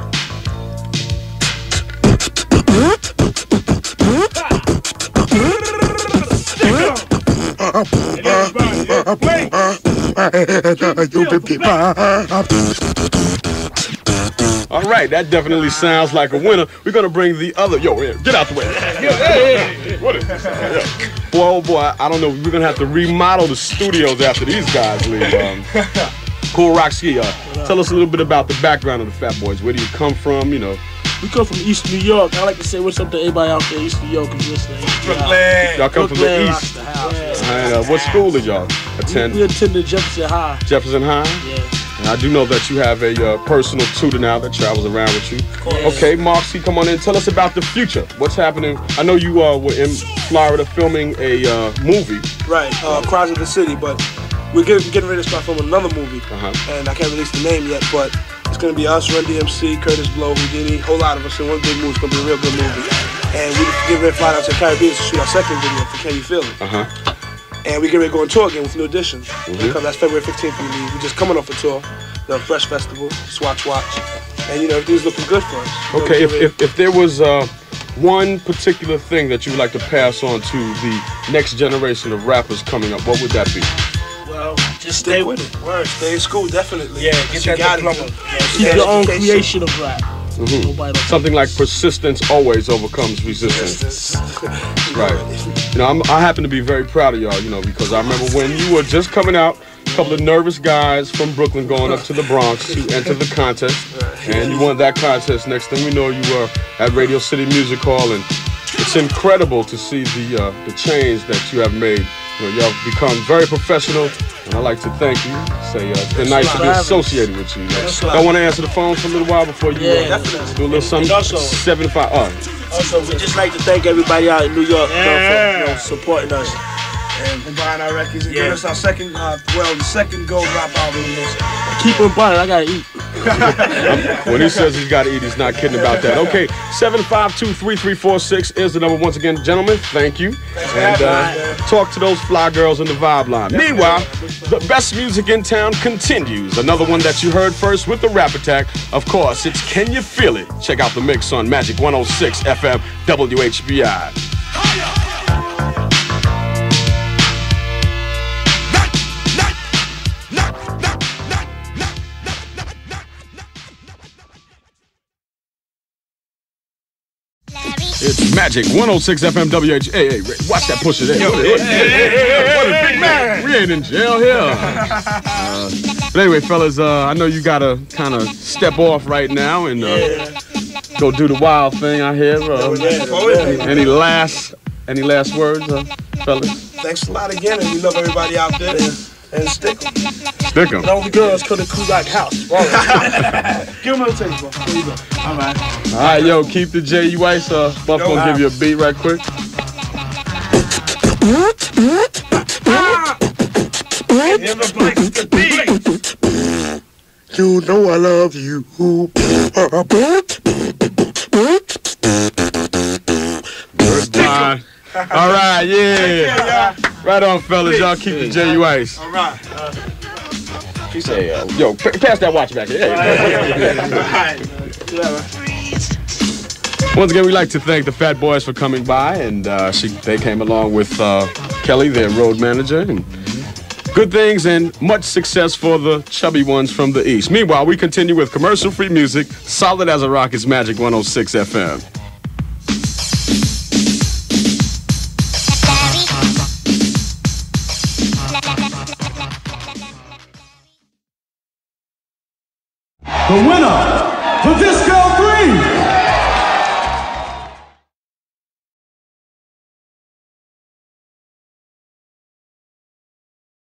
All right, that definitely sounds like a winner. We're gonna bring the other. Yo, here, get out the way. Hey, what is this? Yeah. Boy, oh boy, I don't know. We're gonna have to remodel the studios after these guys leave. Um, Cool Roxy, uh, tell us a little bit about the background of the Fat Boys. Where do you come from? You know. We come from East New York. I like to say what's up to everybody out there in East New York who's listening. Brooklyn. Y'all come from the Brooklyn East. rocks the house. And, uh, what school did y'all attend? We attended Jefferson High. Jefferson High? Yeah. And I do know that you have a uh, personal tutor now that travels around with you. Okay, Marcy, come on in. Tell us about the future. What's happening? I know you uh, were in Florida filming a uh, movie. Right, uh, Cries of the City, but we're getting, getting ready to start filming another movie. Uh-huh. And I can't release the name yet, but it's going to be us, Run D M C, Curtis Blow, Houdini, a whole lot of us in one big movie. It's going to be a real good movie. And we get ready to fly down to the Caribbean to shoot our second video for Can You Feel It? Uh-huh. And we get ready to go on tour again with new additions. Mm-hmm. Because that's February fifteenth we leave. We're just coming off a tour, the Fresh Festival, Swatch Watch. And you know, everything's looking good for us. You know, Okay, we if, get ready- if, if there was uh, one particular thing that you would like to pass on to the next generation of rappers coming up, what would that be? Well, Just stay with it. Word, stay in school, definitely. Yeah, get you that got diploma. it. Keep yeah, your own creation of rap. Mm-hmm. Something like persistence always overcomes resistance. Right. You know, I'm, I happen to be very proud of y'all, you know, because I remember when you were just coming out, a couple of nervous guys from Brooklyn going up to the Bronx to enter the contest, and you won that contest. Next thing we know, you were at Radio City Music Hall, and it's incredible to see the uh, the change that you have made. You know, y'all have become very professional, and I'd like to thank you. Say uh, it's been nice to be associated with you. I want to answer the phone for a little while before you yeah, uh, do a little something. Also, seventy-five. Uh, also, we just like to thank everybody out in New York yeah. for you know, supporting us. And, and buying our records and yeah. giving us our second, uh, well, the second gold rap album in this. Keep on buying, I gotta eat. When he says he's gotta eat, he's not kidding about that. Okay, seven five two, three three four six is the number. Once again, gentlemen, thank you. And uh, talk to those fly girls in the vibe line. Meanwhile, the best music in town continues. Another one that you heard first with the Rap Attack. Of course, it's Can You Feel It? Check out the mix on Magic one oh six F M W H B I. It's Magic one oh six F M W H. Hey, hey, watch that pusher there. Yo, what, what, hey, hey, hey, what a big man. We ain't in jail here. Uh, but anyway, fellas, uh, I know you gotta kind of step off right now and uh, go do the wild thing. I hear. Uh, any, any last, any last words, uh, fellas? Thanks a lot again, and we love everybody out there. And stick 'em. Stick 'em. All the girls come to Kulak House. Give them a taste, bro. There you go. All right. All right, yo, keep the J U Ice. Uh, Buff gonna give you a beat right quick. You know I love you. Goodbye. All right, yeah. Right on, fellas. Y'all keep the J U Ice. All right. Uh, Hey, uh, yo, p- pass that watch back here. Hey. Once again, we'd like to thank the Fat Boys for coming by, and uh, she, they came along with uh, Kelly, their road manager, and good things and much success for the chubby ones from the East. Meanwhile, we continue with commercial-free music, solid as a rock. It's Magic one oh six F M. The winner, the Disco